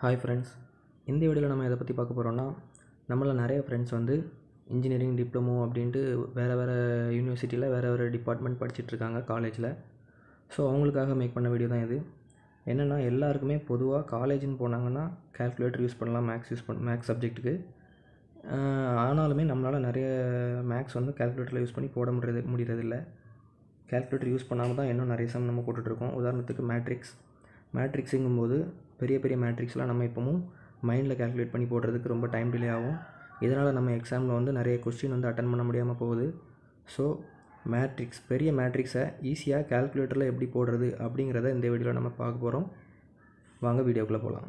Hi friends, இந்த வீடியோவில் நம்ம எதை பற்றி பார்க்க போகிறோம்னா, நம்மள நிறைய ஃப்ரெண்ட்ஸ் வந்து இன்ஜினியரிங் டிப்ளமோ அப்படின்ட்டு வேறு யூனிவர்சிட்டியில் வேறு டிபார்ட்மெண்ட் படிச்சுட்ருக்காங்க காலேஜில். ஸோ அவங்களுக்காக மேக் பண்ண வீடியோ தான் இது. என்னென்னா, எல்லாருக்குமே பொதுவாக காலேஜுன்னு போனாங்கன்னா கால்குலேட்டர் யூஸ் பண்ணலாம், மேக்ஸ் சப்ஜெக்ட்டுக்கு. ஆனாலுமே நம்மளால் நிறைய மேக்ஸ் வந்து கால்குலேட்டரில் யூஸ் பண்ணி போட முடியறதில்லை. கால்குலேட்டர் யூஸ் பண்ணாமல் தான் இன்னும் நிறைய சம் நம்ம போட்டுட்ருக்கோம். உதாரணத்துக்கு மேட்ரிக்ஸுங்கும்போது பெரிய மேட்ரிக்ஸ்லாம் நம்ம இப்போவும் மைண்டில் கால்குலேட் பண்ணி போடுறதுக்கு ரொம்ப டைம் டிலே ஆகும். இதனால் நம்ம எக்ஸாமில் வந்து நிறைய கொஸ்டின் வந்து அட்டன் பண்ண முடியாமல் போகுது. ஸோ பெரிய மேட்ரிக்ஸை ஈஸியாக கால்குலேட்டரில் எப்படி போடுறது அப்படிங்கிறத இந்த வீடியோவில் நம்ம பார்க்க போகிறோம். வாங்க வீடியோக்குள்ளே போகலாம்.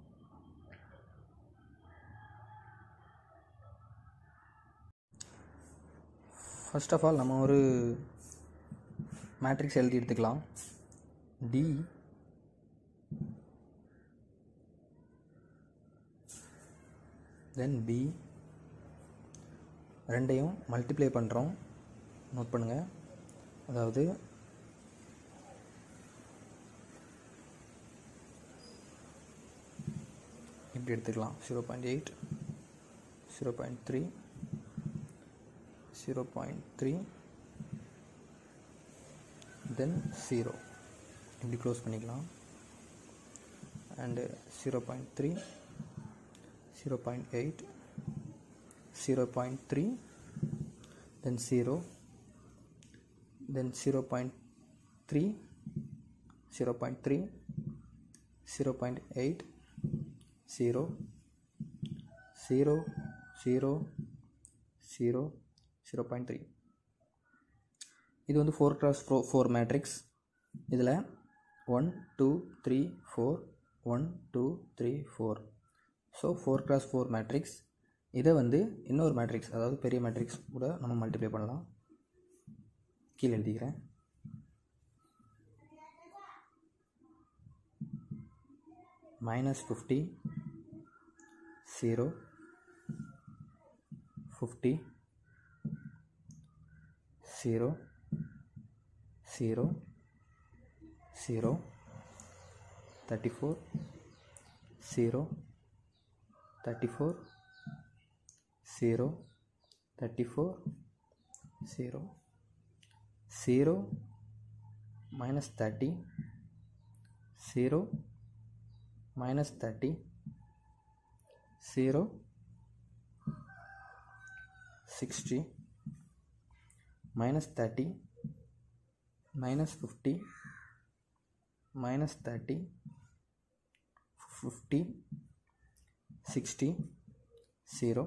ஃபர்ஸ்ட் ஆஃப் ஆல் நம்ம ஒரு மேட்ரிக்ஸ் எழுதி எடுத்துக்கலாம். டி தென் பி ரெண்டையும் மல்டிப்ளை பண்ணுறோம். நோட் பண்ணுங்கள். அதாவது இப்படி எடுத்துக்கலாம். 0.8 0.3 0.3 தென் 0 இப்படி க்ளோஸ் பண்ணிக்கலாம். And 0.3 0.8 0.3 then 0 then 0.3 0.3 0.8 0 0 0 0 0.3. இது வந்து 4x4 மேட்ரிக்ஸ். இதில் 1 2 3 4 1 2 3 4. So 4x4 matrix. இதை வந்து இன்னொரு மேட்ரிக்ஸ், அதாவது பெரிய மேட்ரிக்ஸ் கூட நம்ம மல்டிப்ளை பண்ணலாம். கீழே எழுதிக்கிறேன். -50 0 50 0 0 0 34 0 34 0 34 0 0 -30 0 -30 0 60 -30 -50 -30 50 60 0.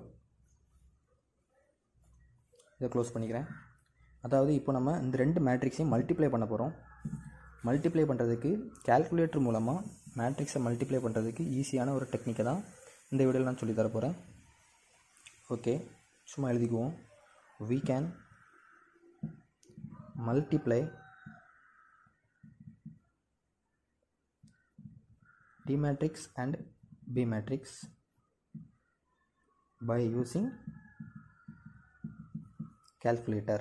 இதை க்ளோஸ் பண்ணிக்கிறேன். அதாவது இப்போ நம்ம இந்த ரெண்டு மேட்ரிக்ஸையும் மல்டிப்ளை பண்ண போகிறோம். மல்டிப்ளை பண்ணுறதுக்கு கால்குலேட்டர் மூலமாக மேட்ரிக்ஸை மல்டிப்ளை பண்ணுறதுக்கு ஈஸியான ஒரு டெக்னிக்கை தான் இந்த வீடியோவில் நான் சொல்லித்தர போகிறேன். ஓகே, சும்மா எழுதிக்குவோம். we can multiply D matrix and B matrix by using calculator.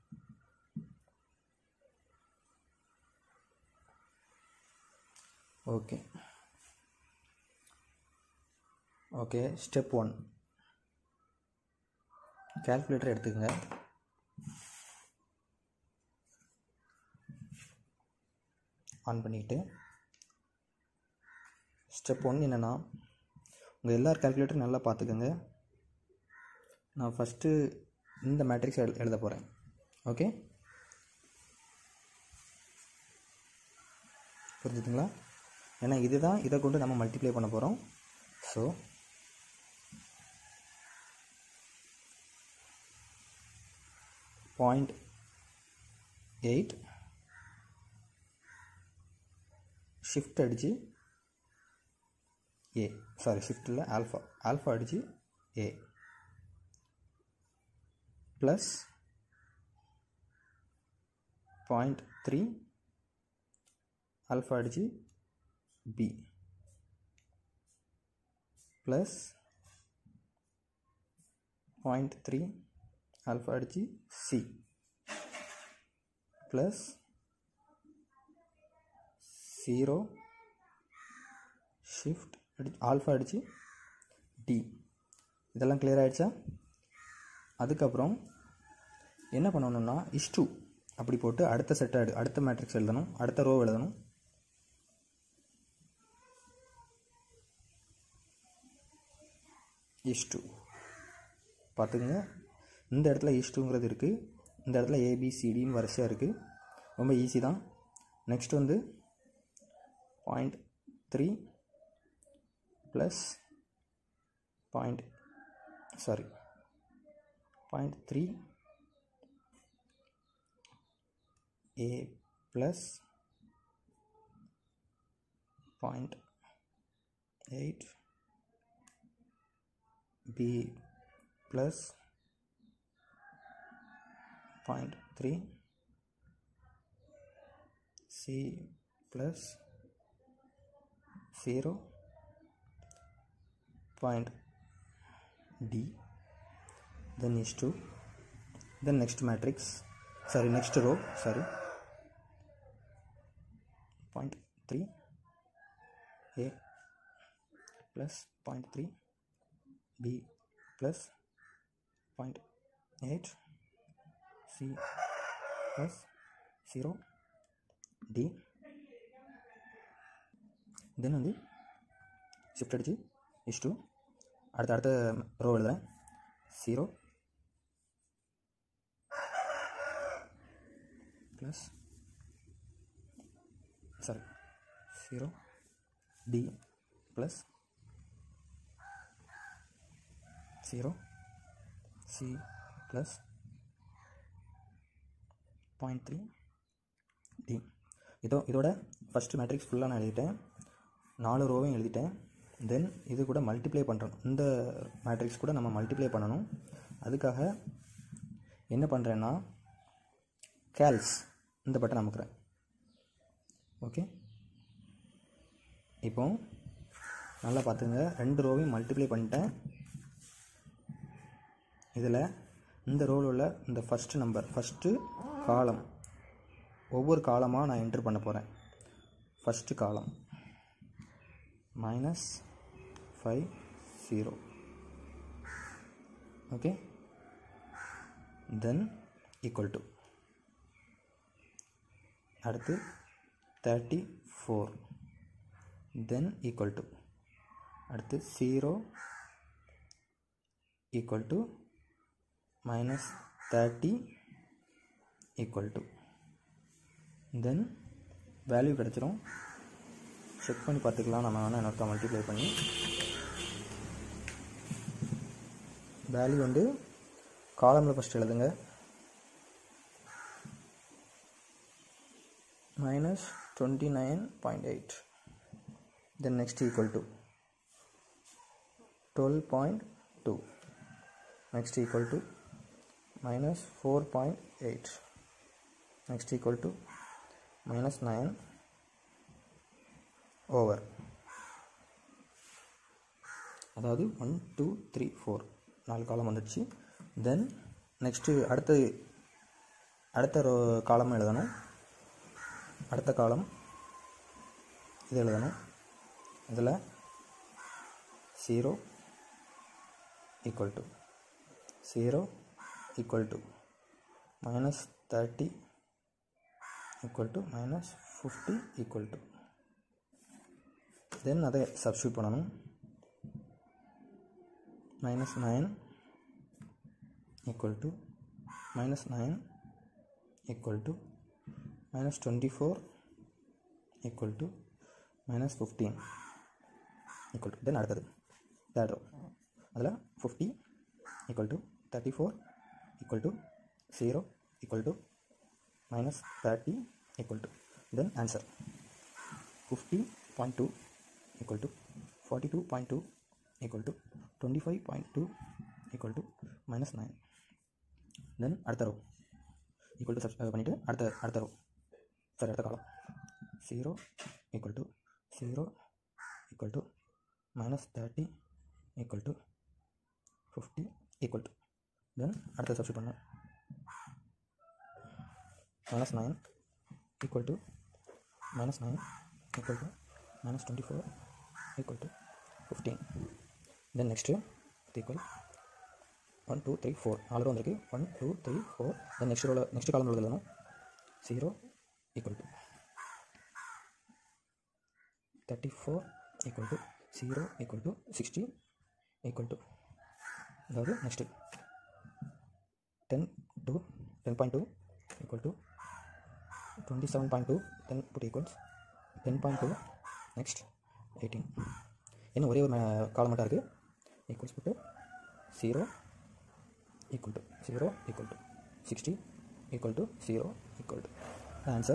Okay step 1, calculator எடுத்துக்கங்க. ஆன் பண்ணிக்கிட்டு ஸ்டெப் 1 என்னென்னா, உங்கள் எல்லார் கால்குலேட்டரும் நல்லா பார்த்துக்கோங்க. நான் ஃபஸ்ட்டு இந்த மேட்ரிக்ஸ் எழுத போகிறேன். ஓகே, புரிஞ்சுதுங்களா? ஏன்னா இதுதான் இதை கொண்டு நம்ம மல்டிப்ளை பண்ண போகிறோம். ஸோ .8 ஷிஃப்ட் அடித்து ஏ, சாரி ஷிஃப்ட் இல்லை, ஆல்ஃபா அடித்து ஏ ப்ளஸ் 0.3 ஆல்ஃபா அடித்து பி ப்ளஸ் 0.3 ஆல்ஃபா அடித்து சி ப்ளஸ் 0 shift ஆல்ஃபா அடித்து டி. இதெல்லாம் கிளியர் ஆகிடுச்சா? அதுக்கப்புறம் என்ன பண்ணணும்னா இஷ்டு அப்படி போட்டு அடுத்த செட்டை அடுத்த மேட்ரிக்ஸ் எழுதணும், அடுத்த ரோ எழுதணும். இஷ்டு பார்த்துக்குங்க, இந்த இடத்துல இஷ்டுங்கிறது இருக்குது, இந்த இடத்துல ஏபிசிடின்னு வரிசையாக இருக்குது. ரொம்ப ஈஸி தான். நெக்ஸ்ட் வந்து 0.3 plus 0.3 a plus 0.8 b plus 0.3 c plus 0 point d, then is 2, then next matrix, next row, 0.3 a plus 0.3 b plus 0.8 c plus 0 d. then வந்து ஷிஃப்ட் அடித்து இஷ்டு அடுத்த ரோ எழுதுகிறேன். 0 plus 0 d plus 0 c plus 0.3 d. இதோட first matrix ஃபுல்லாக நான் எழுதிட்டேன், 4 ரோவையும் எழுதிட்டேன். தென் இது கூட மல்டிப்ளை பண்ணுறோம், இந்த மேட்ரிக்ஸ் கூட நம்ம மல்டிப்ளை பண்ணணும். அதுக்காக என்ன பண்ணுறேன்னா கேல்ஸ் இந்த பட்டன் அமுக்குறேன். ஓகே, இப்போ நல்லா பார்த்துங்க, 2 ரோவையும் மல்டிப்ளை பண்ணிட்டேன். இதில் இந்த ரோவில் உள்ள இந்த ஃபஸ்ட்டு காலம், ஒவ்வொரு காலமாக நான் என்ட்ரு பண்ண போகிறேன். ஃபஸ்ட்டு காலம் -5 0. ஓகே, தென் ஈக்குவல் டு அடுத்து 34, தென் ஈக்குவல் டு அடுத்து 0 equal to -30 equal to, then value கிடச்சிரும். செக் பண்ணி பார்த்துக்கலாம், நம்ம வேணால் இன்னொருக்கா மல்டிப்ளை பண்ணி. வேல்யூ வந்து காலமில் ஃபஸ்ட் எழுதுங்க, -29.8, then next equal to 12.2, next equal to -4.8, next equal to -9 over, அதாவது 1 2 3 4 4 காலம் வந்துடுச்சு. தென் நெக்ஸ்ட்டு அடுத்த காலம் எழுதணும். அடுத்த காலம் இது எழுதணும். இதில் 0 equal to -30 equal to -50 equal to, then அதை சப்ஸ்டியூட் பண்ணணும். -9 equal to -9 equal to -24 equal to -15 equal to, then அடுத்தது தேர்ட் ரோ, அதில் 50 equal to 34 equal to 0 equal to -30 equal to, then answer 50.2 equal to 42.2 equal to 25.2 equal to -9. Then அடுத்த row equal to பண்ணிவிட்டு அடுத்த row அடுத்த column 0 equal to 0 equal to -30 equal to 50 equal to, then அடுத்த substitute பண்ண -9 equal to -9 equal to -24 equal to 15. Then next equal 1 2 3 4 4 row வந்திருக்கு 1 2 3 4. then next column எழுதணும் 0 equal to 34 equal to 0 equal to 60 equal to அதாவது next 10.2 equal to 27.2. then put equals 10.2. next 18. இன்னும் ஒரே ஒரு காலம் மட்டும் இருக்குது. equals put 0 equal to 0 equal to 60 equal to 0 equal to the answer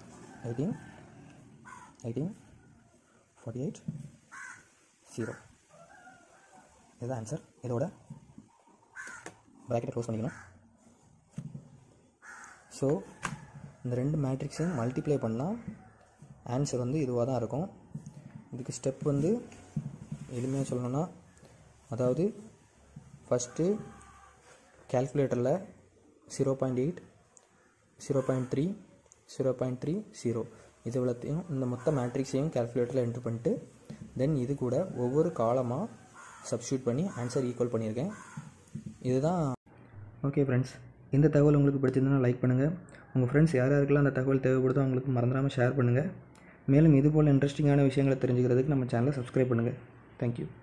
18 48 0. இதுதான் ஆன்சர். இதோட ப்ராக்கெட்டை க்ளோஸ் பண்ணிக்கணும். ஸோ இந்த ரெண்டு மேட்ரிக்ஸையும் மல்டிப்ளை பண்ணால் ஆன்சர் வந்து இதுவாக தான் இருக்கும். இதுக்கு ஸ்டெப் வந்து எளிமையாக சொல்லணும்னா, அதாவது ஃபஸ்ட்டு கேல்குலேட்டரில் 0.8 0.3 0.3 0 இது இவ்வளோத்தையும் இந்த மொத்த மேட்ரிக்ஸையும் கேல்குலேட்டரில் என்ட்ரு பண்ணிட்டு தென் இது கூட ஒவ்வொரு காலமாக சப்ஸ்டியூட் பண்ணி ஆன்சர் ஈக்குவல் பண்ணியிருக்கேன். இதுதான். ஓகே ஃப்ரெண்ட்ஸ், இந்த தகவல் உங்களுக்கு பிடிச்சிருந்ததுன்னா லைக் பண்ணுங்கள். உங்கள் ஃப்ரெண்ட்ஸ் யார் யாருக்கெல்லாம் அந்த தகவல் தேவைப்படுதோ அவங்களுக்கு மறந்துடாமல் ஷேர் பண்ணுங்கள். மேலும் இதுபோல் இன்ட்ரெஸ்டிங்கான விஷயங்களை தெரிஞ்சுக்கிறதுக்கு நம்ம சேனலை சப்ஸ்கிரைப் பண்ணுங்கள். தேங்க்யூ.